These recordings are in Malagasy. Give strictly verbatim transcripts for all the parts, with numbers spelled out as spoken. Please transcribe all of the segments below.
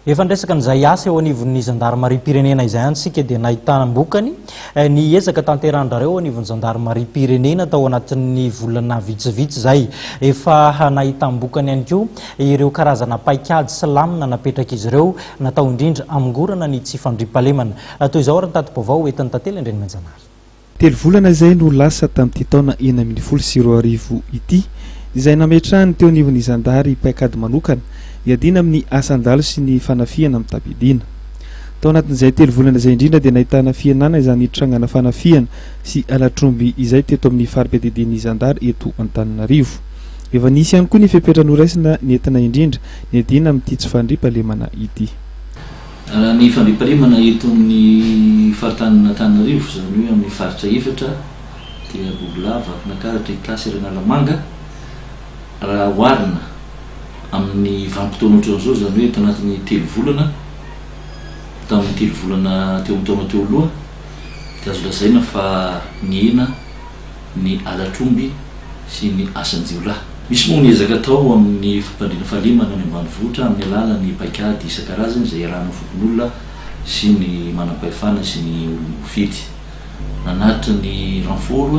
Efa ndresaka n'izay asa eo anivon'ny zandarmarie-pirenena izay antsika dia nahitana bokany ny ezaka tanteran'ndrareo anivon'ny zandarmarie-pirenena tao anatin'ny volana vitsivitsy izay efa nahitana bokany ihany koa ireo karazana paikady sy lamina napetraka izy ireo natao indrindra amingorana ny tsy fandriam-pahalemana. Toy izao ary ny tatim-baovao entin'ny tantely Andreny Manjanary. Telo volana izay no lasa tamin'ity taona enina ambin'ny folo sy roa arivo ity izay nametrahany teo anivon'ny zandary paikady manokana iadina amin'ny asan-dalo sy ny fanafiana amin'ny tabidiana. Tao anatin'izay telo volana izay indrindra dia nahitana fianana izany trangana fanafiana sy alatromby izay teto amin'ny fari-piadidian'ny zandary eto Antananarivo. Efa nisy ihany koa ny fipetranoraisina nentina indrindra ny adina amin'ity tsy fandriam-pahalemana ity. Ny fandriam-pahalemana eto amin'ny faritany Antananarivo izany hoe amin'ny faritra efatra dia Bobolava, Nakaratra, Itasy, Renalamanga raha oharina amin'ny vanim-potoana ohatran'izao izany hoe tao anatin'ny telo volana tamin'ny telo volana teo amin'ny taona teo aloha dia azo lazaina fa ny hena, ny alatromby sy ny asan-jiolahy. Misy moa ny ezaka atao amin'ny fampandriana fahalemana any ambanivohitra amin'ny alalan'ny paikady isan-karazany izay iarahana fokon'olona sy ny manam-pahefana sy ny olom-bofety. Nanatitra ny ranfort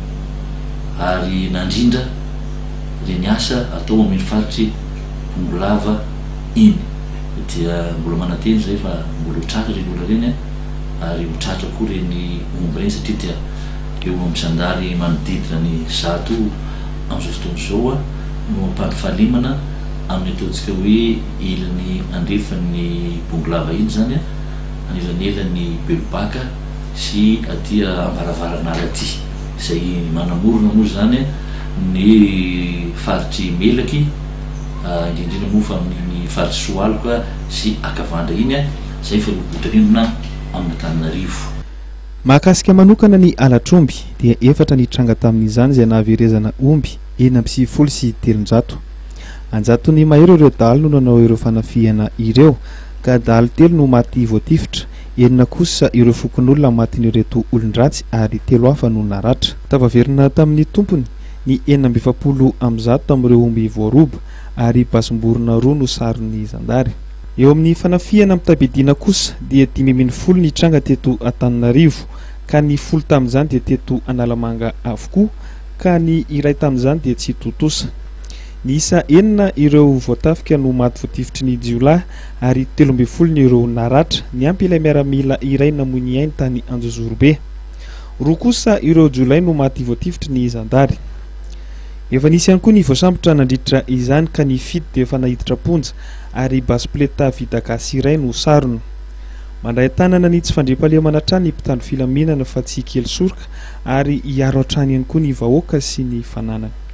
ary nandrindra ireny asa atao amin'ny faritry Bobolava iny dia mbola mananteny zay fa mbola hotratra ireny olona ireny ary hotratra koa ireny omby ireny satria dia eo amin'ny zandary manodidina ny zato amin'izao fotoana izao no mampandy fahalemana amin'ny ataontsika hoe ilan'ny andrefan'ny Bobolava iny zany anilan'elan'ny Belobaka sy aty Ambaravarana aty izay manamorona moa zany ny faritry Melaky indrindrindra moa fa amin'ny faritry Soaloka sy Akavandra iny izay fa robotarindrona amin'ny Antananarivo. Mahakasika manokana ny alatromby dia efatra ny tranga tamin'izany izay nahaverezana omby enina amby sivifolo sy telonjato. Anjato ny mahery ireo dalo no nanao ireo fanafiana ireo ka dalo telo no maty voatifitra, enina kosa ireo fokon'olona matin'ireto olon-dratsy ary telo hafa no naratra. Tavaverina tamin'ny tompony ny enina amby efapolo amby zato amin'ireo omby voaroba ary basom-borona roa no saron'ny zandary. Eo amin'ny fanafiana amin'ny tabidiana kosa dia dimy ambin'ny folo ny tranga teto Antananarivo ka ny folo tamin'izany dia teto Analamanga avokoa ka ny iray tamin'izany dia tsy totosa. Ny isa enina ireo voatafika no maty voatifitry ny jiolahy ary telo ambin'ny folo ny ireo naratra, ny ampy ilay miaramila iray namoy ainy tany Anjozorobe. Roa kosa ireo jiolahy no maty voatifitry ny zandary. Efa nisy ihany koa ny voasambotra nandritra izany ka ny fito dia efa nahiditra ponja ary basipleta vita gasy iray no sarona. Mandray tanana ny tsy fandriam-pahalemana hatrany ny mpitandro filaminana fa tsy kely soroka ary hiaro hatrany ihany koa ny vahoaka sy ny fananana.